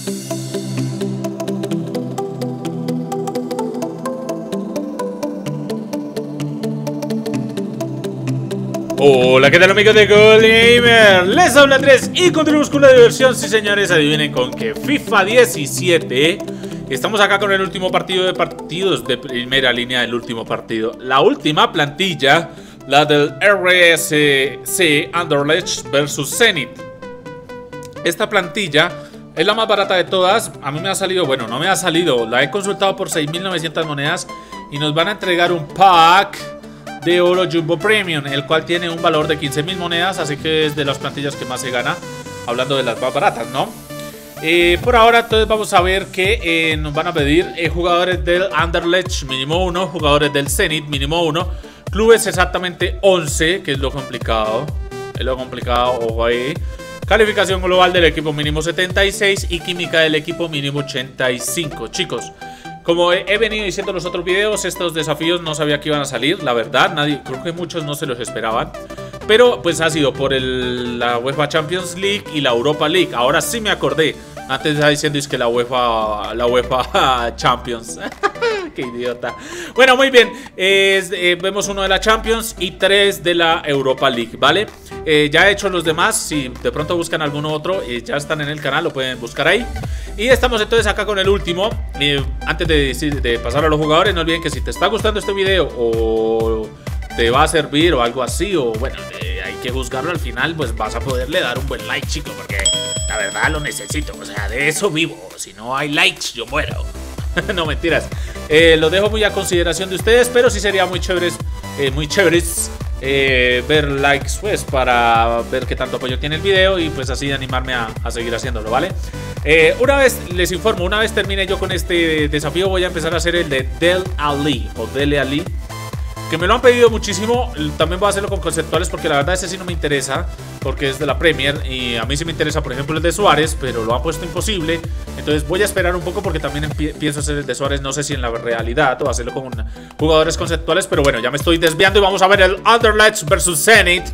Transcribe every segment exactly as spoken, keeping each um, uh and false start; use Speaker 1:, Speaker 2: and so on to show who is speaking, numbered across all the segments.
Speaker 1: Hola, ¿qué tal amigos de GoldGamer? Les habla Andrés y continuamos con la diversión. Sí señores, adivinen con que FIFA diecisiete. Estamos acá con el último partido de partidos de primera línea, el último partido. La última plantilla, la del R S C Anderlecht versus Zenit. Esta plantilla es la más barata de todas. A mí me ha salido, bueno, no me ha salido, la he consultado por seis mil novecientas monedas. Y nos van a entregar un pack de oro Jumbo Premium, el cual tiene un valor de quince mil monedas, así que es de las plantillas que más se gana, hablando de las más baratas, ¿no? Eh, por ahora entonces vamos a ver que eh, nos van a pedir eh, jugadores del Anderlecht mínimo uno, jugadores del Zenit mínimo uno, clubes exactamente once, que es lo complicado, es lo complicado, ojo ahí. Calificación global del equipo mínimo setenta y seis y química del equipo mínimo ochenta y cinco, chicos. Como he venido diciendo en los otros videos, estos desafíos no sabía que iban a salir, la verdad, nadie, creo que muchos no se los esperaban. Pero pues ha sido por el, la UEFA Champions League y la Europa League. Ahora sí me acordé, antes estaba diciendo es que la UEFA, la UEFA Champions. Qué idiota. Bueno, muy bien, eh, eh, vemos uno de la Champions y tres de la Europa League, ¿vale? Eh, ya he hecho los demás, si de pronto buscan alguno otro, eh, ya están en el canal, lo pueden buscar ahí. Y estamos entonces acá con el último. eh, Antes de, decir, de pasar a los jugadores, no olviden que si te está gustando este video o te va a servir o algo así, o bueno, eh, hay que juzgarlo al final, pues vas a poderle dar un buen like, chicos, porque la verdad lo necesito, o sea, de eso vivo. Si no hay likes, yo muero. No, mentiras. Eh, lo dejo muy a consideración de ustedes, pero sí sería muy chéveres, eh, muy chéveres eh, ver likes, pues, para ver qué tanto apoyo tiene el video y pues así animarme a, a seguir haciéndolo, ¿vale? Eh, una vez, les informo, una vez termine yo con este desafío, voy a empezar a hacer el de Del Ali, o Dele Ali, que me lo han pedido muchísimo. También voy a hacerlo con conceptuales porque la verdad ese sí no me interesa, porque es de la Premier y a mí sí me interesa, por ejemplo, el de Suárez, pero lo han puesto imposible. Entonces voy a esperar un poco porque también pienso hacer el de Suárez, no sé si en la realidad o hacerlo con jugadores conceptuales, pero bueno, ya me estoy desviando y vamos a ver el Anderlecht versus Zenit.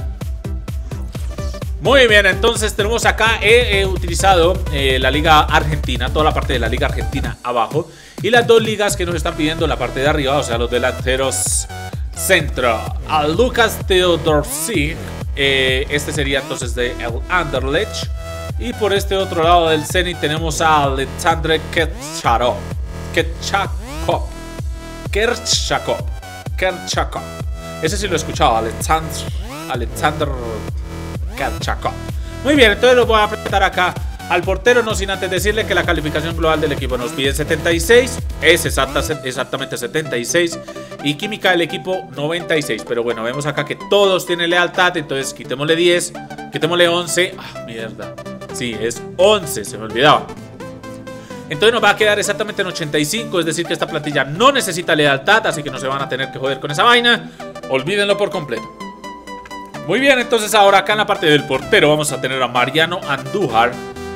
Speaker 1: Muy bien, entonces tenemos acá, he, he utilizado eh, la Liga Argentina, toda la parte de la Liga Argentina abajo, y las dos ligas que nos están pidiendo la parte de arriba, o sea, los delanteros centro. A Lucas Teodorci, eh, este sería entonces de el Anderlecht, y por este otro lado del Zenit tenemos a Alexander Kerchakov, Kerchakov, Kerchakov, Kerchakov, ese sí lo he escuchado, Alexander, Alexander Kerchakov. Muy bien, entonces lo voy a apretar acá al portero, no sin antes decirle que la calificación global del equipo nos pide setenta y seis, es exacta, exactamente setenta y seis, y química del equipo noventa y seis. Pero bueno, vemos acá que todos tienen lealtad, entonces quitémosle diez, quitémosle once. Ah, mierda, sí, es once, se me olvidaba. Entonces nos va a quedar exactamente en ochenta y cinco, es decir que esta plantilla no necesita lealtad, así que no se van a tener que joder con esa vaina. Olvídenlo por completo. Muy bien, entonces ahora acá en la parte del portero vamos a tener a Mariano Andújar,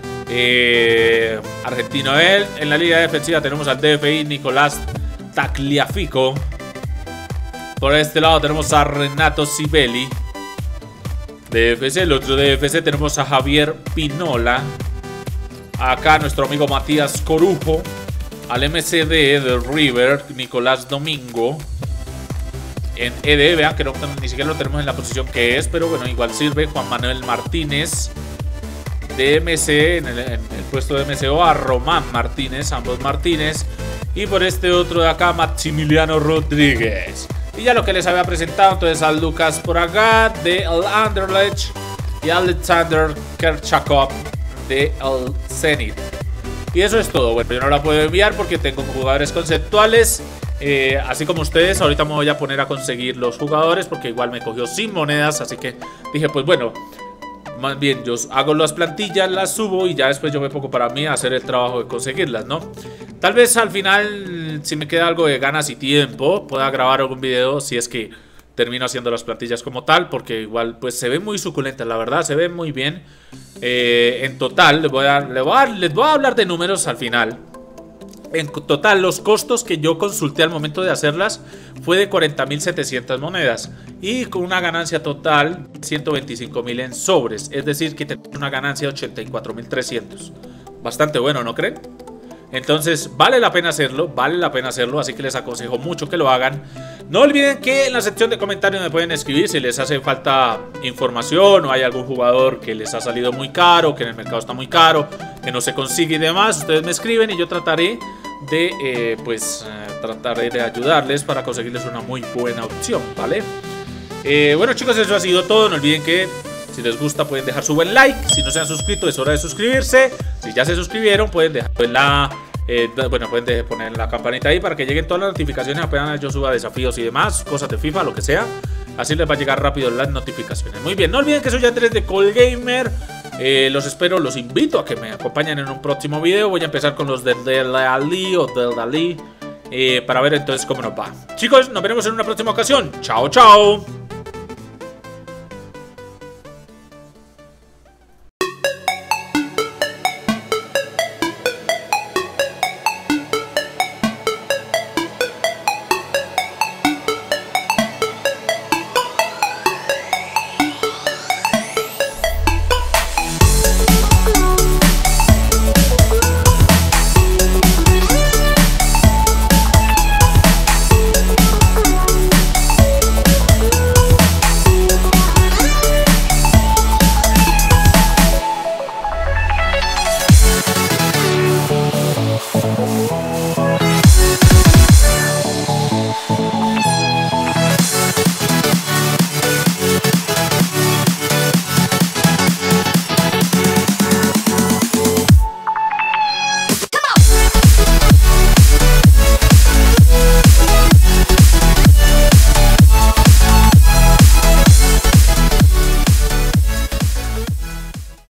Speaker 1: eh, argentino él. En la línea defensiva tenemos al D F I Nicolás Tagliafico. Por este lado tenemos a Renato Sibeli, D F C. El otro D F C tenemos a Javier Pinola. Acá nuestro amigo Matías Corujo. Al M C D del River, Nicolás Domingo. En E D, vean que no, ni siquiera lo tenemos en la posición que es, pero bueno, igual sirve. Juan Manuel Martínez de M C, en el, en el puesto de M C O, a Román Martínez, ambos Martínez. Y por este otro de acá, Maximiliano Rodríguez. Y ya lo que les había presentado, entonces a Lucas por acá de el Anderlecht y a Alexander Kerchakov de el Zenit. Y eso es todo. Bueno, yo no la puedo enviar porque tengo jugadores conceptuales. Eh, así como ustedes, ahorita me voy a poner a conseguir los jugadores porque igual me cogió sin monedas, así que dije pues bueno, más bien yo hago las plantillas, las subo y ya después yo me pongo para mí a hacer el trabajo de conseguirlas, ¿no? Tal vez al final, si me queda algo de ganas y tiempo, pueda grabar algún video si es que termino haciendo las plantillas como tal, porque igual pues se ven muy suculentas, la verdad, se ven muy bien. Eh, en total, les voy, a, les, voy a, les voy a hablar de números al final. En total, los costos que yo consulté al momento de hacerlas fue de cuarenta mil setecientas monedas y con una ganancia total de ciento veinticinco mil en sobres, es decir, que tenemos una ganancia de ochenta y cuatro mil trescientos. bastante bueno, ¿no creen? Entonces vale la pena hacerlo, vale la pena hacerlo, así que les aconsejo mucho que lo hagan. No olviden que en la sección de comentarios me pueden escribir si les hace falta información o hay algún jugador que les ha salido muy caro, que en el mercado está muy caro, que no se consigue y demás. Ustedes me escriben y yo trataré de, eh, pues, eh, trataré de ayudarles para conseguirles una muy buena opción, ¿vale? Eh, bueno chicos, eso ha sido todo. No olviden que si les gusta pueden dejar su buen like. Si no se han suscrito es hora de suscribirse. Si ya se suscribieron pueden dejar en la... Eh, bueno, pueden de poner la campanita ahí para que lleguen todas las notificaciones apenas yo suba desafíos y demás, cosas de FIFA, lo que sea. Así les va a llegar rápido las notificaciones. Muy bien, no olviden que soy Andrés de Colgamer. eh, Los espero, los invito a que me acompañen en un próximo video. Voy a empezar con los del Dalí o del Dalí eh, para ver entonces cómo nos va. Chicos, nos veremos en una próxima ocasión. Chao, chao.